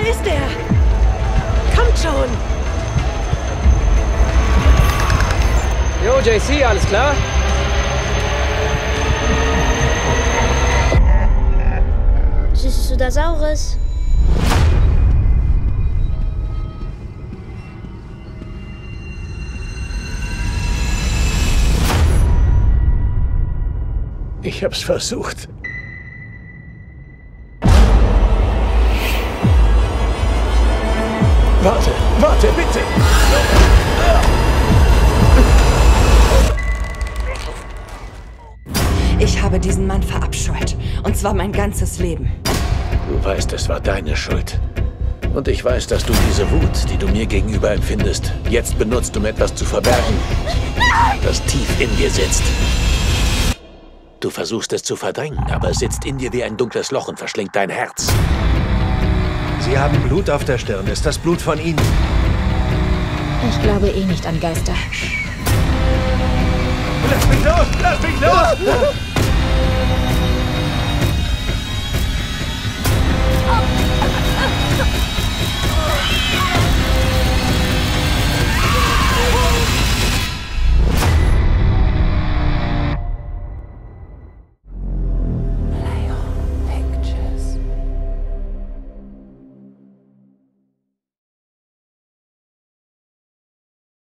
ist er? Kommt schon! Jo, JC, alles klar? Süßes oder Saures? Ich hab's versucht. Warte, bitte! Ich habe diesen Mann verabscheut. Und zwar mein ganzes Leben. Du weißt, es war deine Schuld. Und ich weiß, dass du diese Wut, die du mir gegenüber empfindest, jetzt benutzt, um etwas zu verbergen, das tief in dir sitzt. Du versuchst es zu verdrängen, aber es sitzt in dir wie ein dunkles Loch und verschlingt dein Herz. Sie haben Blut auf der Stirn. Ist das Blut von Ihnen? Ich glaube eh nicht an Geister. Lass mich los! Lass mich los!